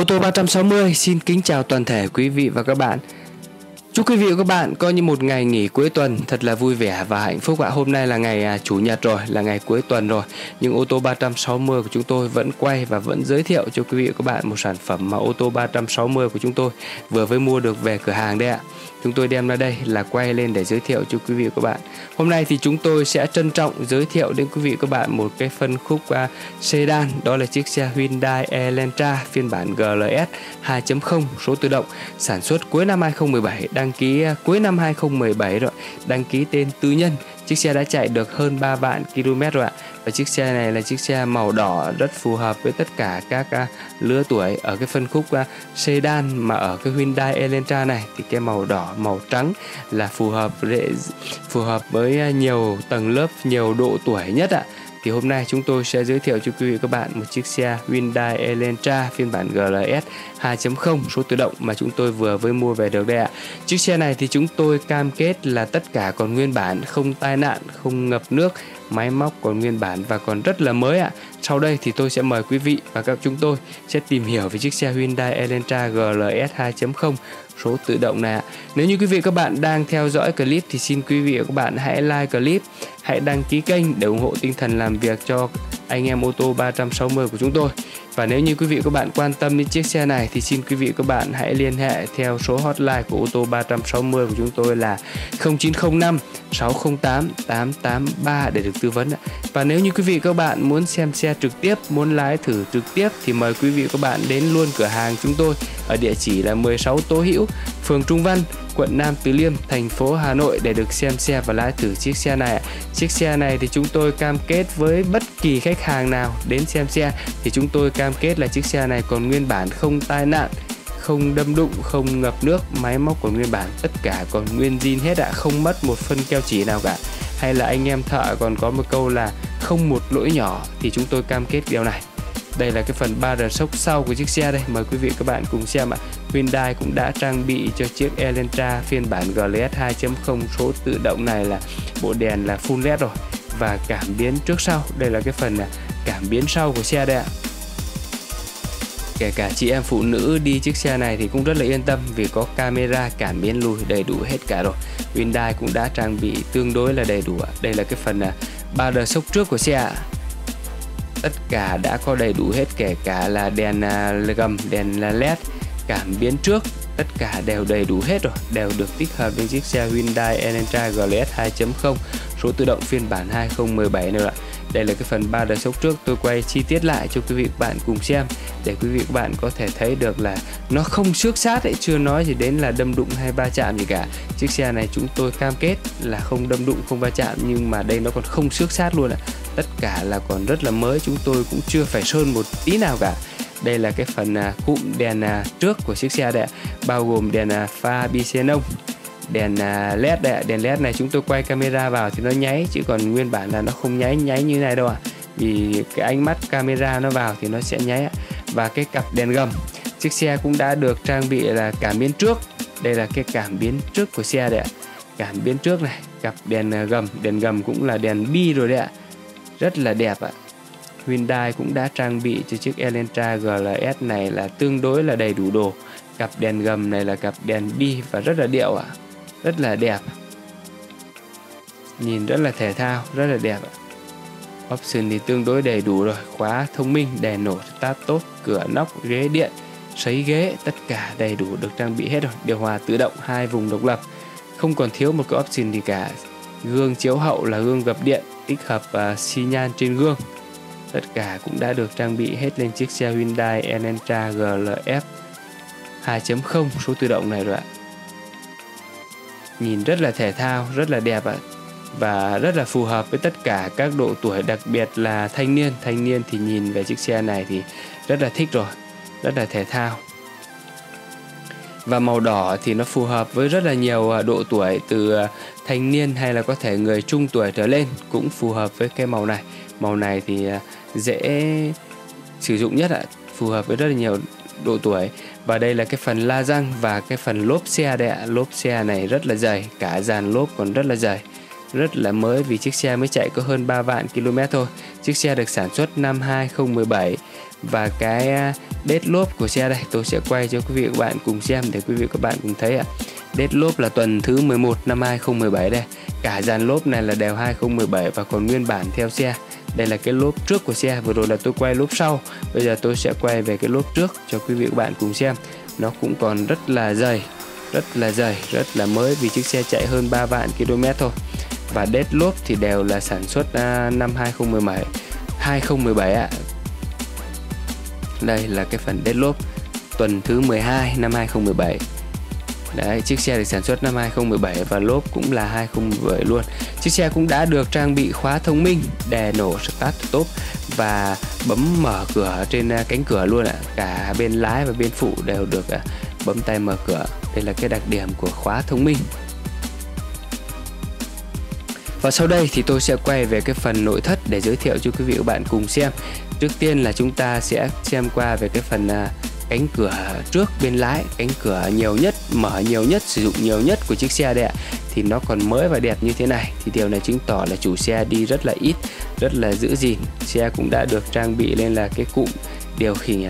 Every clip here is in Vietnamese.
Ô tô 360 xin kính chào toàn thể quý vị và các bạn. Chúc quý vị và các bạn có như một ngày nghỉ cuối tuần thật là vui vẻ và hạnh phúc ạ. Hôm nay là ngày Chủ nhật rồi, là ngày cuối tuần rồi. Nhưng ô tô 360 của chúng tôi vẫn quay và vẫn giới thiệu cho quý vị và các bạn một sản phẩm mà ô tô 360 của chúng tôi vừa mới mua được về cửa hàng đây ạ. Chúng tôi đem ra đây là quay lên để giới thiệu cho quý vị và các bạn. Hôm nay thì chúng tôi sẽ trân trọng giới thiệu đến quý vị và các bạn một cái phân khúc sedan. Đó là chiếc xe Hyundai Elantra phiên bản GLS 2.0 số tự động, sản xuất cuối năm 2017, đăng ký cuối năm 2017 rồi, đăng ký tên tư nhân. Chiếc xe đã chạy được hơn 3 vạn km rồi ạ. Và chiếc xe này là chiếc xe màu đỏ rất phù hợp với tất cả các lứa tuổi ở cái phân khúc sedan. Mà ở cái Hyundai Elantra này thì cái màu đỏ, màu trắng là phù hợp với nhiều tầng lớp, nhiều độ tuổi nhất ạ. Thì hôm nay chúng tôi sẽ giới thiệu cho quý vị và các bạn một chiếc xe Hyundai Elantra phiên bản GLS 2.0 số tự động mà chúng tôi vừa mới mua về được đây ạ. Chiếc xe này thì chúng tôi cam kết là tất cả còn nguyên bản, không tai nạn, không ngập nước, máy móc còn nguyên bản và còn rất là mới ạ. Sau đây thì tôi sẽ mời quý vị và các chúng tôi sẽ tìm hiểu về chiếc xe Hyundai Elantra GLS 2.0 số tự động này ạ. Nếu như quý vị và các bạn đang theo dõi clip thì xin quý vị và các bạn hãy like clip, hãy đăng ký kênh để ủng hộ tinh thần làm việc cho anh em ô tô 360 của chúng tôi. Và nếu như quý vị và các bạn quan tâm đến chiếc xe này thì xin quý vị và các bạn hãy liên hệ theo số hotline của ô tô 360 của chúng tôi là 0905 608 883 để được tư vấn. Và nếu như quý vị và các bạn muốn xem xe trực tiếp, muốn lái thử trực tiếp thì mời quý vị và các bạn đến luôn cửa hàng chúng tôi ở địa chỉ là 16 Tố Hữu, phường Trung Văn, quận Nam Từ Liêm, thành phố Hà Nội để được xem xe và lái thử chiếc xe này. Chiếc xe này thì chúng tôi cam kết với bất kỳ khách hàng nào đến xem xe thì chúng tôi cam kết là chiếc xe này còn nguyên bản, không tai nạn, không đâm đụng, không ngập nước, máy móc còn nguyên bản, tất cả còn nguyên zin hết ạ, không mất một phân keo chỉ nào cả. Hay là anh em thợ còn có một câu là không một lỗi nhỏ thì chúng tôi cam kết điều này. Đây là cái phần 3R sốc sau của chiếc xe đây, mời quý vị các bạn cùng xem ạ. Hyundai cũng đã trang bị cho chiếc Elantra phiên bản GLS 2.0 số tự động này là bộ đèn là full LED rồi và cảm biến trước sau. Đây là cái phần cảm biến sau của xe đây ạ. Kể cả chị em phụ nữ đi chiếc xe này thì cũng rất là yên tâm vì có camera cảm biến lùi đầy đủ hết cả rồi. Hyundai cũng đã trang bị tương đối là đầy đủ ạ. Đây là cái phần 3R sốc trước của xe ạ. Tất cả đã có đầy đủ hết, kể cả là đèn gầm, đèn LED, cảm biến trước, tất cả đều đầy đủ hết rồi, đều được tích hợp với chiếc xe Hyundai Elantra GLS 2.0 số tự động phiên bản 2017 nữa ạ. Đây là cái phần 3R sốc trước, tôi quay chi tiết lại cho quý vị các bạn cùng xem để quý vị các bạn có thể thấy được là nó không xước sát ấy, chưa nói gì đến là đâm đụng hay va chạm gì cả. Chiếc xe này chúng tôi cam kết là không đâm đụng, không va chạm, nhưng mà đây nó còn không xước sát luôn ạ. Tất cả là còn rất là mới, chúng tôi cũng chưa phải sơn một tí nào cả. Đây là cái phần cụm đèn trước của chiếc xe đây, bao gồm đèn pha bi xenon, đèn LED đây. Đèn LED này chúng tôi quay camera vào thì nó nháy, chứ còn nguyên bản là nó không nháy như này đâu ạ. Vì cái ánh mắt camera nó vào thì nó sẽ nháy. Và cái cặp đèn gầm, chiếc xe cũng đã được trang bị là cảm biến trước. Đây là cái cảm biến trước của xe đây ạ. Cảm biến trước này, cặp đèn gầm cũng là đèn bi rồi đấy ạ. Rất là đẹp ạ. Hyundai cũng đã trang bị cho chiếc Elantra GLS này là tương đối là đầy đủ đồ. Cặp đèn gầm này là cặp đèn bi và rất là điệu ạ. Rất là đẹp. Nhìn rất là thể thao, rất là đẹp ạ. Option thì tương đối đầy đủ rồi. Khóa thông minh, đèn nổ start tốt, cửa nóc, ghế điện, sấy ghế, tất cả đầy đủ được trang bị hết rồi. Điều hòa tự động 2 vùng độc lập, không còn thiếu một cái option gì cả. Gương chiếu hậu là gương gập điện, tích hợp xi nhan trên gương. Tất cả cũng đã được trang bị hết lên chiếc xe Hyundai Elantra GLS 2.0 số tự động này rồi ạ. Nhìn rất là thể thao, rất là đẹp ạ. Và rất là phù hợp với tất cả các độ tuổi, đặc biệt là thanh niên. Thanh niên thì nhìn về chiếc xe này thì rất là thích rồi, rất là thể thao. Và màu đỏ thì nó phù hợp với rất là nhiều độ tuổi, từ thanh niên hay là có thể người trung tuổi trở lên cũng phù hợp với cái màu này. Màu này thì dễ sử dụng nhất ạ, phù hợp với rất là nhiều độ tuổi. Và đây là cái phần la răng và cái phần lốp xe đây ạ. Lốp xe này rất là dày, cả dàn lốp còn rất là dày. rất là mới vì chiếc xe mới chạy có hơn 3 vạn km thôi. Chiếc xe được sản xuất năm 2017 và cái đét lốp của xe đây tôi sẽ quay cho quý vị và các bạn cùng xem để quý vị và các bạn cùng thấy ạ. Đét lốp là tuần thứ 11 năm 2017 đây. Cả dàn lốp này là đều 2017 và còn nguyên bản theo xe. Đây là cái lốp trước của xe, vừa rồi là tôi quay lốp sau. Bây giờ tôi sẽ quay về cái lốp trước cho quý vị và các bạn cùng xem. Nó cũng còn rất là dày, rất là mới vì chiếc xe chạy hơn 3 vạn km thôi. Và đét lốp thì đều là sản xuất năm 2017 ạ. Đây là cái phần đét lốp tuần thứ 12 năm 2017. Đấy, chiếc xe được sản xuất năm 2017 và lốp cũng là 2017 luôn. Chiếc xe cũng đã được trang bị khóa thông minh, đè nổ start top và bấm mở cửa trên cánh cửa luôn ạ. Cả bên lái và bên phụ đều được bấm tay mở cửa. Đây là cái đặc điểm của khóa thông minh. Và sau đây thì tôi sẽ quay về cái phần nội thất để giới thiệu cho quý vị và các bạn cùng xem. Trước tiên là chúng ta sẽ xem qua về cái phần cánh cửa trước bên lái, cánh cửa nhiều nhất, mở nhiều nhất, sử dụng nhiều nhất của chiếc xe đây ạ. Thì nó còn mới và đẹp như thế này thì điều này chứng tỏ là chủ xe đi rất là ít, rất là giữ gìn. Xe cũng đã được trang bị lên là cái cụm điều khiển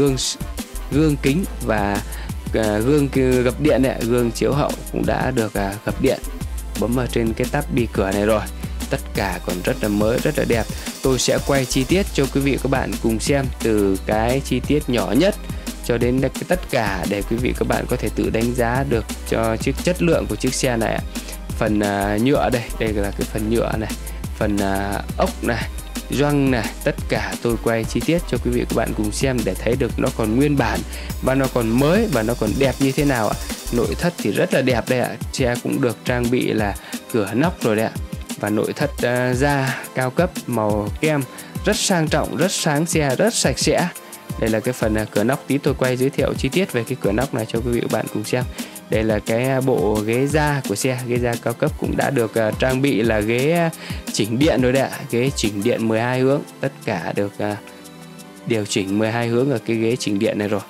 gương kính và gương gập điện này, gương chiếu hậu cũng đã được gập điện. Bấm vào trên cái tab bi cửa này rồi. Tất cả còn rất là mới, rất là đẹp. Tôi sẽ quay chi tiết cho quý vị và các bạn cùng xem từ cái chi tiết nhỏ nhất cho đến tất cả để quý vị các bạn có thể tự đánh giá được cho chất lượng của chiếc xe này. Phần nhựa đây là cái phần nhựa này, phần ốc này, gioăng này, tất cả tôi quay chi tiết cho quý vị các bạn cùng xem để thấy được nó còn nguyên bản và nó còn mới và nó còn đẹp như thế nào ạ. Nội thất thì rất là đẹp đây ạ. Xe cũng được trang bị là cửa nóc rồi đấy ạ. Và nội thất da cao cấp màu kem rất sang trọng, rất sáng xe, rất sạch sẽ. Đây là cái phần cửa nóc, tí tôi quay giới thiệu chi tiết về cái cửa nóc này cho quý vị và bạn cùng xem. Đây là cái bộ ghế da của xe, ghế da cao cấp cũng đã được trang bị là ghế chỉnh điện rồi đấy ạ. Ghế chỉnh điện 12 hướng, tất cả được điều chỉnh 12 hướng ở cái ghế chỉnh điện này rồi.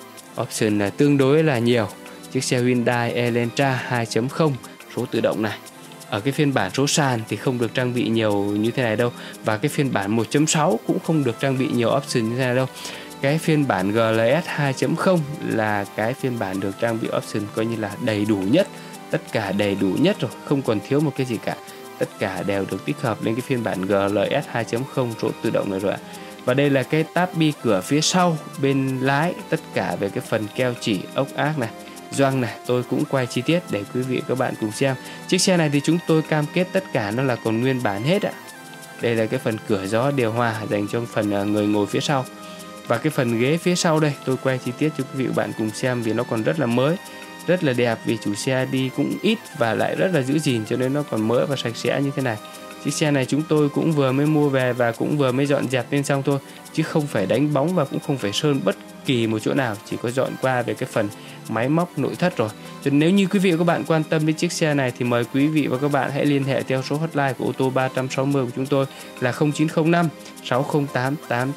Option là tương đối là nhiều. Chiếc xe Hyundai Elantra 2.0 số tự động này. Ở cái phiên bản số sàn thì không được trang bị nhiều như thế này đâu. Và cái phiên bản 1.6 cũng không được trang bị nhiều option như thế này đâu. Cái phiên bản GLS 2.0 là cái phiên bản được trang bị option coi như là đầy đủ nhất. Tất cả đầy đủ nhất rồi, không còn thiếu một cái gì cả. Tất cả đều được tích hợp lên cái phiên bản GLS 2.0 số tự động này rồi ạ. Và đây là cái tab bi cửa phía sau bên lái, tất cả về cái phần keo chỉ, ốc ác này, gioăng này, tôi cũng quay chi tiết để quý vị các bạn cùng xem. Chiếc xe này thì chúng tôi cam kết tất cả nó là còn nguyên bản hết ạ. Đây là cái phần cửa gió điều hòa dành cho phần người ngồi phía sau. Và cái phần ghế phía sau đây tôi quay chi tiết cho quý vị các bạn cùng xem vì nó còn rất là mới, rất là đẹp vì chủ xe đi cũng ít và lại rất là giữ gìn cho nên nó còn mới và sạch sẽ như thế này. Chiếc xe này chúng tôi cũng vừa mới mua về và cũng vừa mới dọn dẹp lên xong thôi, chứ không phải đánh bóng và cũng không phải sơn bất kỳ một chỗ nào, chỉ có dọn qua về cái phần máy móc nội thất rồi. Cho nên nếu như quý vị và các bạn quan tâm đến chiếc xe này thì mời quý vị và các bạn hãy liên hệ theo số hotline của ô tô 360 của chúng tôi là 0905 608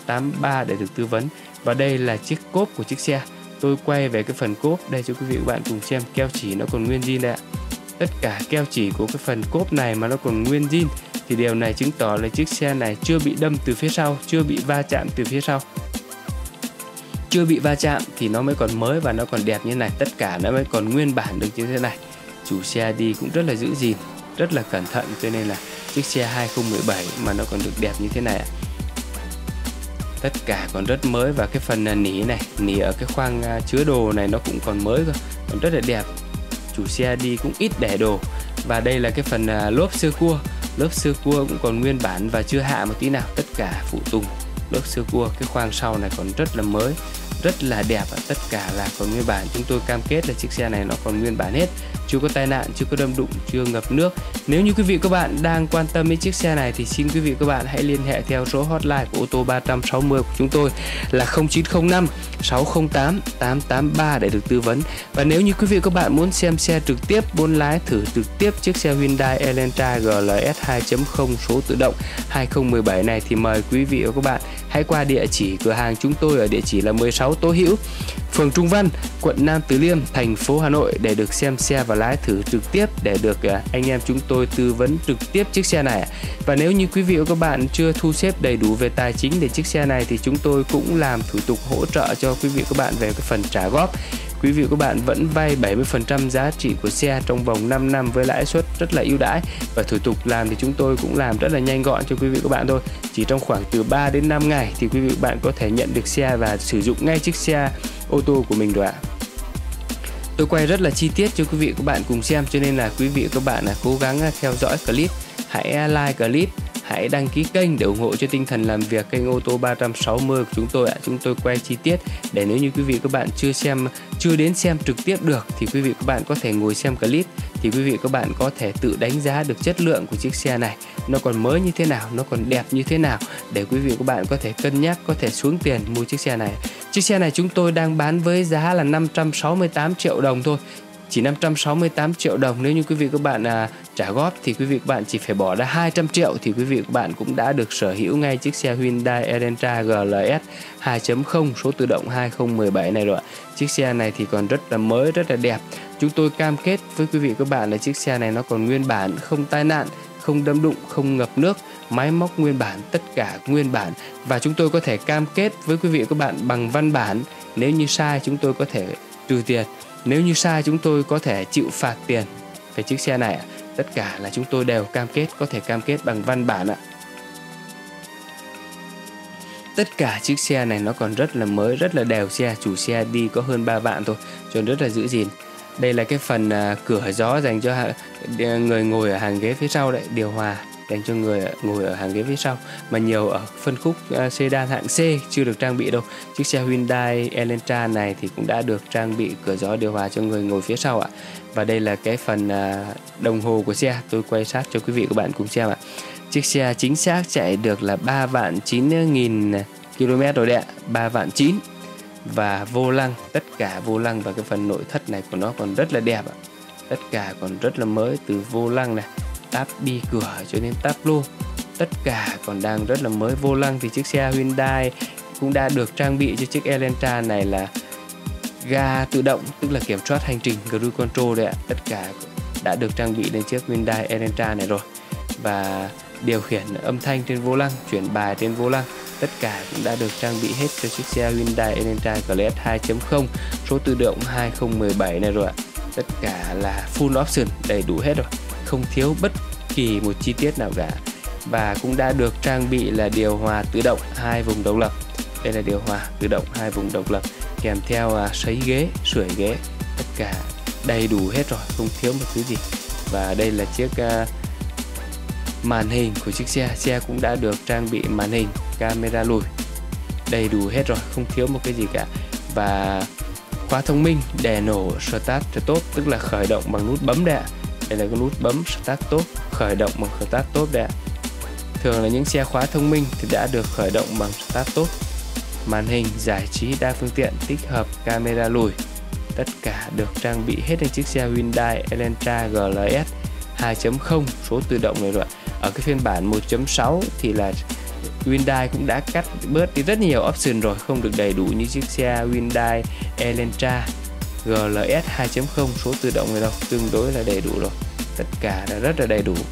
883 để được tư vấn. Và đây là chiếc cốp của chiếc xe. Tôi quay về cái phần cốp đây cho quý vị và các bạn cùng xem, keo chỉ nó còn nguyên zin đây ạ. Tất cả keo chỉ của cái phần cốp này mà nó còn nguyên zin thì điều này chứng tỏ là chiếc xe này chưa bị đâm từ phía sau, chưa bị va chạm từ phía sau. Chưa bị va chạm thì nó mới còn mới và nó còn đẹp như thế này. Tất cả nó mới còn nguyên bản được như thế này. Chủ xe đi cũng rất là giữ gìn, rất là cẩn thận, cho nên là chiếc xe 2017 mà nó còn được đẹp như thế này ạ. Tất cả còn rất mới. Và cái phần nỉ này, nỉ ở cái khoang chứa đồ này nó cũng còn mới cơ, còn rất là đẹp. Chủ xe đi cũng ít để đồ. Và đây là cái phần lốp sơ cua. Lốp sơ cua cũng còn nguyên bản và chưa hạ một tí nào. Tất cả phụ tùng lốp sơ cua, cái khoang sau này còn rất là mới, rất là đẹp. Tất cả là còn nguyên bản. Chúng tôi cam kết là chiếc xe này nó còn nguyên bản hết, chưa có tai nạn, chưa có đâm đụng, chưa ngập nước. Nếu như quý vị các bạn đang quan tâm đến chiếc xe này thì xin quý vị các bạn hãy liên hệ theo số hotline của ô tô 360 của chúng tôi là 0905 608 883 để được tư vấn. Và nếu như quý vị các bạn muốn xem xe trực tiếp, muốn lái thử trực tiếp chiếc xe Hyundai Elantra GLS 2.0 số tự động 2017 này thì mời quý vị và các bạn hãy qua địa chỉ cửa hàng chúng tôi ở địa chỉ là 16 Tố Hữu, phường Trung Văn, quận Nam Từ Liêm, thành phố Hà Nội để được xem xe và lái thử trực tiếp, để được anh em chúng tôi tư vấn trực tiếp chiếc xe này. Và nếu như quý vị và các bạn chưa thu xếp đầy đủ về tài chính để chiếc xe này thì chúng tôi cũng làm thủ tục hỗ trợ cho quý vị và các bạn về cái phần trả góp. Quý vị và các bạn vẫn vay 70% giá trị của xe trong vòng 5 năm với lãi suất rất là ưu đãi, và thủ tục làm thì chúng tôi cũng làm rất là nhanh gọn cho quý vị và các bạn thôi. Chỉ trong khoảng từ 3 đến 5 ngày thì quý vị và các bạn có thể nhận được xe và sử dụng ngay chiếc xe ô tô của mình rồi ạ. Tôi quay rất là chi tiết cho quý vị và các bạn cùng xem, cho nên là quý vị và các bạn cố gắng theo dõi clip, hãy like clip, hãy đăng ký kênh để ủng hộ cho tinh thần làm việc kênh ô tô 360 của chúng tôi ạ. Chúng tôi quay chi tiết để nếu như quý vị và các bạn chưa đến xem trực tiếp được thì quý vị và các bạn có thể ngồi xem clip, thì quý vị và các bạn có thể tự đánh giá được chất lượng của chiếc xe này, nó còn mới như thế nào, nó còn đẹp như thế nào, để quý vị và các bạn có thể cân nhắc, có thể xuống tiền mua chiếc xe này. Chiếc xe này chúng tôi đang bán với giá là 568 triệu đồng thôi. Chỉ 568 triệu đồng. Nếu như quý vị các bạn trả góp thì quý vị các bạn chỉ phải bỏ ra 200 triệu thì quý vị các bạn cũng đã được sở hữu ngay chiếc xe Hyundai Elantra GLS 2.0 số tự động 2017 này rồi. Chiếc xe này thì còn rất là mới, rất là đẹp. Chúng tôi cam kết với quý vị các bạn là chiếc xe này nó còn nguyên bản, không tai nạn, không đâm đụng, không ngập nước, máy móc nguyên bản, tất cả nguyên bản. Và chúng tôi có thể cam kết với quý vị các bạn bằng văn bản. Nếu như sai chúng tôi có thể trừ tiền, nếu như sai chúng tôi có thể chịu phạt tiền về chiếc xe này. Tất cả là chúng tôi đều cam kết, có thể cam kết bằng văn bản ạ. Tất cả chiếc xe này nó còn rất là mới, rất là đều xe. Chủ xe đi có hơn 3 vạn thôi, cho nên rất là giữ gìn. Đây là cái phần cửa gió dành cho người ngồi ở hàng ghế phía sau đấy, điều hòa dành cho người ngồi ở hàng ghế phía sau, mà nhiều ở phân khúc sedan hạng C chưa được trang bị đâu. Chiếc xe Hyundai Elantra này thì cũng đã được trang bị cửa gió điều hòa cho người ngồi phía sau ạ. Và đây là cái phần đồng hồ của xe, tôi quay sát cho quý vị các bạn cùng xem ạ. Chiếc xe chính xác chạy được là 3.900.000 km rồi đấy ạ, 3.900.000. Và vô lăng, tất cả vô lăng và cái phần nội thất này của nó còn rất là đẹp ạ. Tất cả còn rất là mới, từ vô lăng này, táp bi cửa cho đến táp lô, tất cả còn đang rất là mới. Vô lăng thì chiếc xe Hyundai cũng đã được trang bị cho chiếc Elantra này là ga tự động, tức là kiểm soát hành trình cruise control đấy ạ. Tất cả đã được trang bị lên chiếc Hyundai Elantra này rồi. Và điều khiển âm thanh trên vô lăng, chuyển bài trên vô lăng, tất cả cũng đã được trang bị hết cho chiếc xe Hyundai Elantra GLS 2.0 số tự động 2017 này rồi ạ. Tất cả là full option, đầy đủ hết rồi, không thiếu bất kỳ một chi tiết nào cả. Và cũng đã được trang bị là điều hòa tự động 2 vùng độc lập. Đây là điều hòa tự động 2 vùng độc lập, kèm theo sấy ghế, sưởi ghế, tất cả đầy đủ hết rồi, không thiếu một thứ gì. Và đây là chiếc màn hình của chiếc xe. Xe cũng đã được trang bị màn hình, camera lùi, đầy đủ hết rồi, không thiếu một cái gì cả. Và khóa thông minh để nổ start top, tức là khởi động bằng nút bấm đây ạ. Đây là cái nút bấm start top, khởi động bằng start top đây ạ. Thường là những xe khóa thông minh thì đã được khởi động bằng start top. Màn hình giải trí đa phương tiện, tích hợp camera lùi, tất cả được trang bị hết trên chiếc xe Hyundai Elantra GLS 2.0 số tự động này rồi. Ở cái phiên bản 1.6 thì là Hyundai cũng đã cắt bớt đi rất nhiều option rồi, không được đầy đủ như chiếc xe Hyundai Elantra GLS 2.0 số tự động này đâu, tương đối là đầy đủ rồi, tất cả là rất là đầy đủ.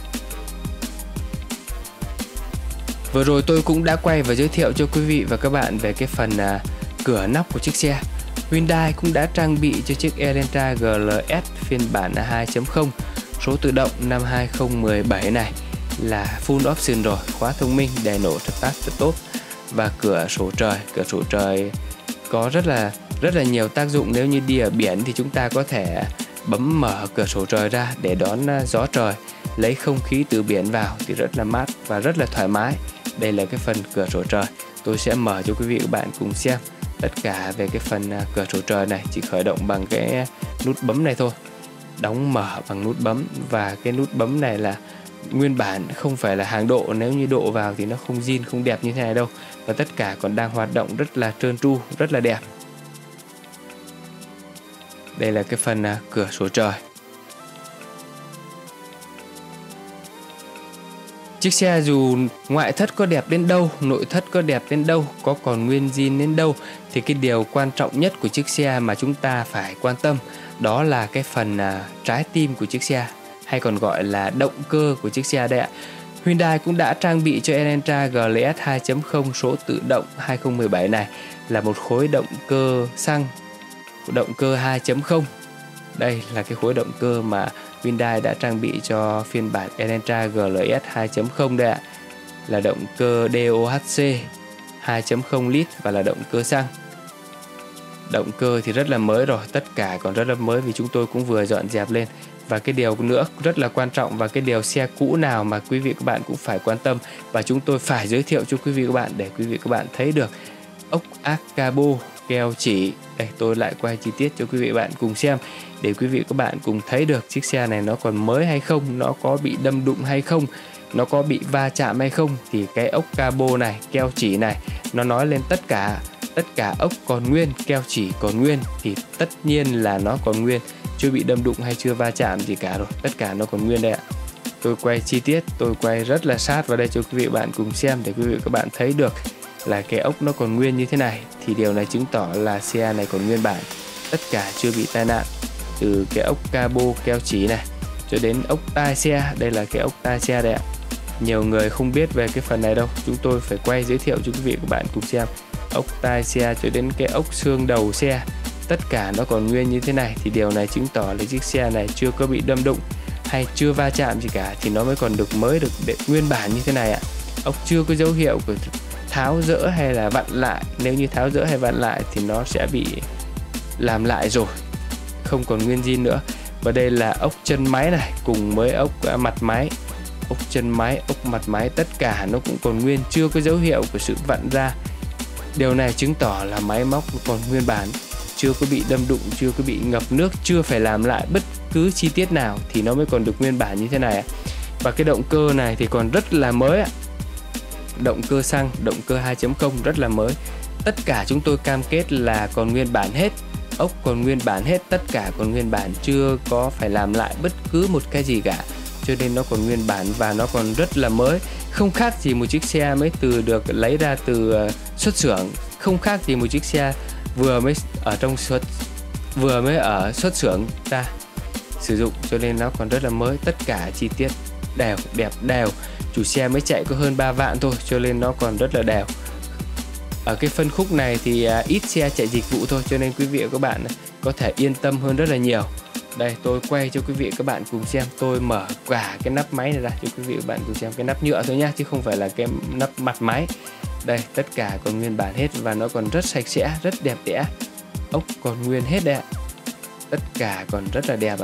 Vừa rồi tôi cũng đã quay và giới thiệu cho quý vị và các bạn về cái phần cửa nóc của chiếc xe. Hyundai cũng đã trang bị cho chiếc Elantra GLS phiên bản 2.0 số tự động năm 2017 này là full option rồi, khóa thông minh, đèn nổ start stop và cửa sổ trời. Cửa sổ trời có rất là nhiều tác dụng. Nếu như đi ở biển thì chúng ta có thể bấm mở cửa sổ trời ra để đón gió trời, lấy không khí từ biển vào thì rất là mát và rất là thoải mái. Đây là cái phần cửa sổ trời, tôi sẽ mở cho quý vị và các bạn cùng xem. Tất cả về cái phần cửa sổ trời này chỉ khởi động bằng cái nút bấm này thôi, đóng mở bằng nút bấm. Và cái nút bấm này là nguyên bản, không phải là hàng độ, nếu như độ vào thì nó không zin, không đẹp như thế này đâu. Và tất cả còn đang hoạt động rất là trơn tru, rất là đẹp. Đây là cái phần cửa sổ trời. Chiếc xe dù ngoại thất có đẹp đến đâu, nội thất có đẹp đến đâu, có còn nguyên zin đến đâu, thì cái điều quan trọng nhất của chiếc xe mà chúng ta phải quan tâm đó là cái phần trái tim của chiếc xe, hay còn gọi là động cơ của chiếc xe đây ạ. Hyundai cũng đã trang bị cho Elantra GLS 2.0 số tự động 2017 này là một khối động cơ xăng, động cơ 2.0. Đây là cái khối động cơ mà Hyundai đã trang bị cho phiên bản Elantra GLS 2.0 đây ạ. Là động cơ DOHC 2.0 lít và là động cơ xăng. Động cơ thì rất là mới rồi, tất cả còn rất là mới vì chúng tôi cũng vừa dọn dẹp lên. Và cái điều nữa rất là quan trọng, và cái điều xe cũ nào mà quý vị các bạn cũng phải quan tâm và chúng tôi phải giới thiệu cho quý vị các bạn để quý vị các bạn thấy được ốc ác cabo keo chỉ. Đây, tôi lại quay chi tiết cho quý vị các bạn cùng xem để quý vị các bạn cùng thấy được chiếc xe này nó còn mới hay không, nó có bị đâm đụng hay không, nó có bị va chạm hay không. Thì cái ốc cabo này, keo chỉ này, nó nói lên tất cả ốc còn nguyên, keo chỉ còn nguyên thì tất nhiên là nó còn nguyên, chưa bị đâm đụng hay chưa va chạm gì cả rồi, tất cả nó còn nguyên đây ạ. Tôi quay chi tiết, tôi quay rất là sát vào đây cho quý vị các bạn cùng xem để quý vị các bạn thấy được là cái ốc nó còn nguyên như thế này, thì điều này chứng tỏ là xe này còn nguyên bản, tất cả chưa bị tai nạn. Từ cái ốc cabo keo chỉ này cho đến ốc tai xe, đây là cái ốc tai xe đây ạ. Nhiều người không biết về cái phần này đâu, chúng tôi phải quay giới thiệu cho quý vị các bạn cùng xem. Ốc tai xe cho đến cái ốc xương đầu xe, tất cả nó còn nguyên như thế này, thì điều này chứng tỏ là chiếc xe này chưa có bị đâm đụng hay chưa va chạm gì cả, thì nó mới còn được mới, được nguyên bản như thế này ạ. Ốc chưa có dấu hiệu của tháo dỡ hay là vặn lại. Nếu như tháo dỡ hay vặn lại thì nó sẽ bị làm lại rồi, không còn nguyên zin nữa. Và đây là ốc chân máy này cùng với ốc mặt máy. Ốc chân máy, ốc mặt máy tất cả nó cũng còn nguyên, chưa có dấu hiệu của sự vặn ra. Điều này chứng tỏ là máy móc còn nguyên bản, chưa có bị đâm đụng, chưa có bị ngập nước, chưa phải làm lại bất cứ chi tiết nào thì nó mới còn được nguyên bản như thế này. Và cái động cơ này thì còn rất là mới. Động cơ xăng, động cơ 2.0 rất là mới. Tất cả chúng tôi cam kết là còn nguyên bản hết, ốc còn nguyên bản hết, tất cả còn nguyên bản, chưa có phải làm lại bất cứ một cái gì cả, cho nên nó còn nguyên bản và nó còn rất là mới. Không khác gì một chiếc xe mới được lấy ra từ xuất xưởng, không khác gì một chiếc xe vừa mới ở xuất xưởng ra sử dụng, cho nên nó còn rất là mới. Tất cả chi tiết đều, đẹp đều. Chủ xe mới chạy có hơn 3 vạn thôi, cho nên nó còn rất là đều. Ở cái phân khúc này thì ít xe chạy dịch vụ thôi, cho nên quý vị và các bạn có thể yên tâm hơn rất là nhiều. Đây, tôi quay cho quý vị các bạn cùng xem. Tôi mở cả cái nắp máy này ra cho quý vị các bạn cùng xem. Cái nắp nhựa thôi nhá, chứ không phải là cái nắp mặt máy. Đây, tất cả còn nguyên bản hết và nó còn rất sạch sẽ, rất đẹp đẽ. Ốc còn nguyên hết đấy ạ. Tất cả còn rất là đẹp ạ.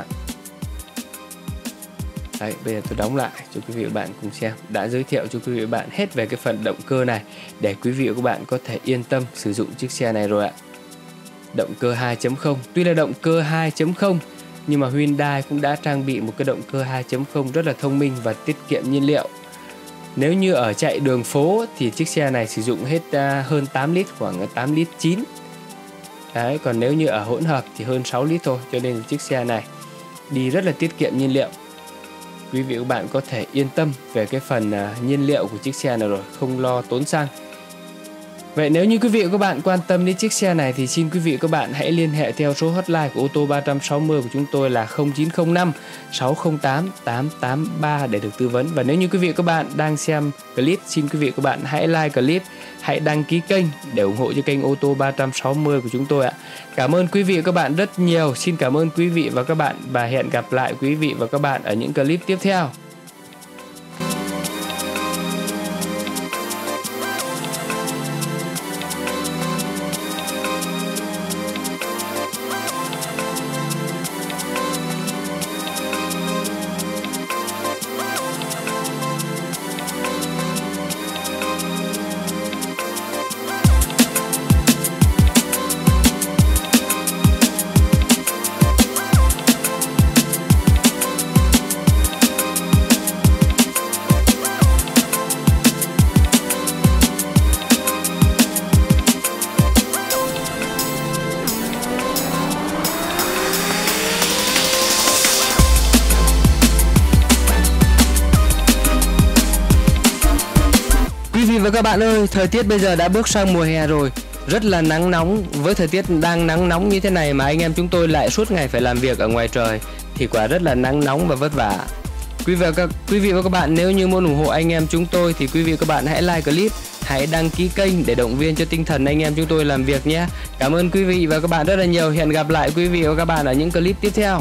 Đấy, bây giờ tôi đóng lại cho quý vị và các bạn cùng xem. Đã giới thiệu cho quý vị và các bạn hết về cái phần động cơ này để quý vị và các bạn có thể yên tâm sử dụng chiếc xe này rồi ạ. Động cơ 2.0, tuy là động cơ 2.0 nhưng mà Hyundai cũng đã trang bị một cái động cơ 2.0 rất là thông minh và tiết kiệm nhiên liệu. Nếu như ở chạy đường phố thì chiếc xe này sử dụng hết hơn 8 lít, khoảng 8 lít 9. Đấy, còn nếu như ở hỗn hợp thì hơn 6 lít thôi, cho nên chiếc xe này đi rất là tiết kiệm nhiên liệu. Quý vị và các bạn có thể yên tâm về cái phần nhiên liệu của chiếc xe này rồi, không lo tốn xăng. Vậy nếu như quý vị và các bạn quan tâm đến chiếc xe này thì xin quý vị và các bạn hãy liên hệ theo số hotline của ô tô 360 của chúng tôi là 0905 608 883 để được tư vấn. Và nếu như quý vị và các bạn đang xem clip, xin quý vị và các bạn hãy like clip, hãy đăng ký kênh để ủng hộ cho kênh ô tô 360 của chúng tôi ạ. Cảm ơn quý vị và các bạn rất nhiều. Xin cảm ơn quý vị và các bạn và hẹn gặp lại quý vị và các bạn ở những clip tiếp theo. các bạn ơi, thời tiết bây giờ đã bước sang mùa hè rồi, rất là nắng nóng. Với thời tiết đang nắng nóng như thế này mà anh em chúng tôi lại suốt ngày phải làm việc ở ngoài trời thì quả rất là nắng nóng và vất vả. Quý vị và các bạn, nếu như muốn ủng hộ anh em chúng tôi thì quý vị và các bạn hãy like clip, hãy đăng ký kênh để động viên cho tinh thần anh em chúng tôi làm việc nhé. Cảm ơn quý vị và các bạn rất là nhiều. Hẹn gặp lại quý vị và các bạn ở những clip tiếp theo.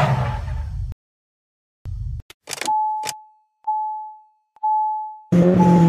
Thank you.